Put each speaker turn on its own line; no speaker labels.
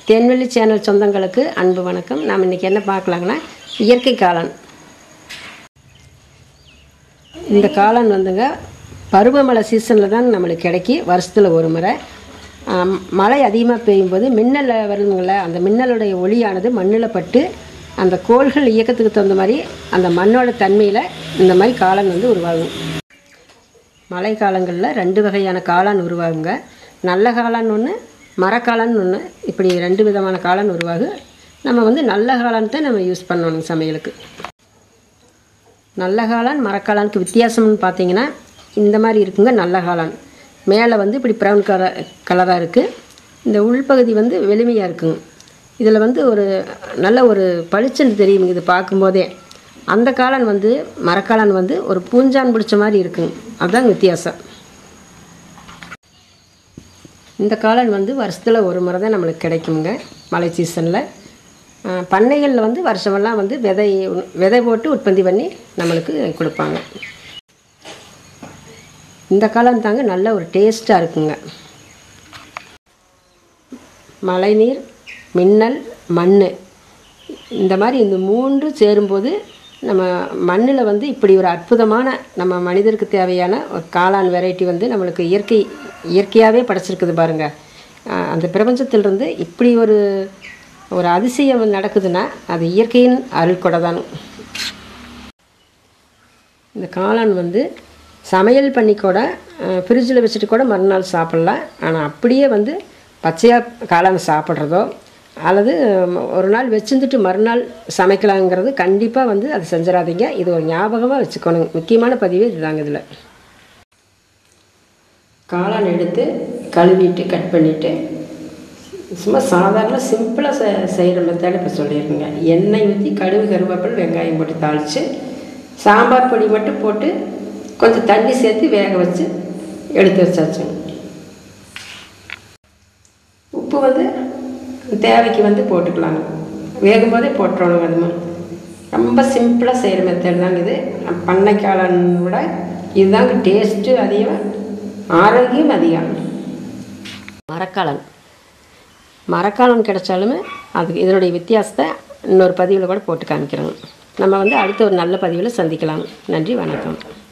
தேன்வெளி channel சொந்தங்களுக்கு அன்பு வணக்கம். நாம் இன்றைக்கி என்ன பார்க்கலாங்கன்னா, இயற்கை காளான். இந்த காளான் வந்துங்க பருவமழை சீசனில் தான் நம்மளுக்கு கிடைக்கி. வருஷத்தில் ஒரு முறை மழை அதிகமாக பெய்யும்போது மின்னல் வருங்கள, அந்த மின்னலுடைய ஒளியானது மண்ணில் பட்டு அந்த கோள்கள் இயக்கத்துக்கு தகுந்த மாதிரி அந்த மண்ணோட தன்மையில் இந்த மாதிரி காளான் வந்து உருவாகும். மழை காலங்களில் 2 வகையான காளான் உருவாகுங்க. நல்ல காளான் ஒன்று, மரக்காளான் ஒன்று. இப்படி 2 விதமான காளான் உருவாகும். நம்ம வந்து நல்ல காளான் தான் நம்ம யூஸ் பண்ணணும் சமையலுக்கு. நல்ல காளான் மரக்காளானுக்கு வித்தியாசம்னு பார்த்தீங்கன்னா இந்த மாதிரி இருக்குங்க. நல்ல காளான் மேலே வந்து இப்படி ப்ரௌன் கலராக இருக்குது. இந்த உள்பகுதி வந்து வெளுமையாக இருக்குங்க. இதில் வந்து ஒரு நல்ல ஒரு பளிச்சுன்னு தெரியுங்க இது பார்க்கும்போதே. அந்த காளான் வந்து மரக்காளான் வந்து ஒரு பூஞ்சான் பிடிச்ச மாதிரி இருக்குங்க. அதுதான் வித்தியாசம். இந்த காளான் வந்து வருஷத்தில் ஒரு முறை தான் நம்மளுக்கு கிடைக்குங்க மழை சீசனில். பண்ணைகளில் வந்து வருஷமெல்லாம் வந்து விதை போட்டு உற்பத்தி பண்ணி நம்மளுக்கு கொடுப்பாங்க. இந்த காளான் தாங்க நல்ல ஒரு டேஸ்ட்டாக இருக்குங்க. மழைநீர், மின்னல், மண், இந்த மாதிரி இந்த 3 சேரும்போது நம்ம மண்ணில் வந்து இப்படி ஒரு அற்புதமான நம்ம மனிதருக்கு தேவையான ஒரு காளான் வெரைட்டி வந்து நம்மளுக்கு இயற்கையாகவே படைச்சிருக்குது பாருங்கள். அந்த பிரபஞ்சத்திலிருந்து இப்படி ஒரு அதிசயம் நடக்குதுன்னா அது இயற்கையின் அருள் கொடை தான். இந்த காளான் வந்து சமையல் பண்ணி கூட ஃப்ரிட்ஜில் வச்சுட்டு கூட மறுநாள் சாப்பிட்லாம். ஆனால் அப்படியே வந்து பச்சையாக காளான் சாப்பிட்றதோ அல்லது ஒரு நாள் வச்சுருந்துட்டு மறுநாள் சமைக்கலாங்கிறது கண்டிப்பாக வந்து அது செஞ்சிடாதீங்க. இது ஒரு ஞாபகமாக வச்சுக்கணும். முக்கியமான பதிவு இதுதாங்க. இதில் காளான் எடுத்து கழுவிட்டு கட் பண்ணிவிட்டு சும்மா சாதாரண சிம்பிளாக செய்கிற மெத்தட் இப்போ சொல்லியிருக்குங்க. எண்ணெய் ஊற்றி கடுகு, கருவேப்பிலை, வெங்காயம் போட்டு தாளித்து சாம்பார் பொடி மட்டும் போட்டு கொஞ்சம் தண்ணி சேர்த்து வேக வச்சு எடுத்து வச்சாச்சுங்க. உப்பு வந்து தேவைக்கு வந்து போட்டுக்கலாங்க. வேகும்போதே போட்டுறோணுங்க. அதுமா ரொம்ப சிம்பிளாக செய்கிற மெத்தட் தாங்க இது. பண்ணை காளான் விட இதுதாங்க டேஸ்ட்டு அதிகம், ஆரோக்கியம் அதிகம். மரக்காளான் கிடைச்சாலுமே அதுக்கு இதனுடைய வித்தியாசத்தை இன்னொரு பதிவில் கூட போட்டு காமிக்கிறோங்க. நம்ம வந்து அடுத்த ஒரு நல்ல பதிவில் சந்திக்கலாம். நன்றி, வணக்கம்.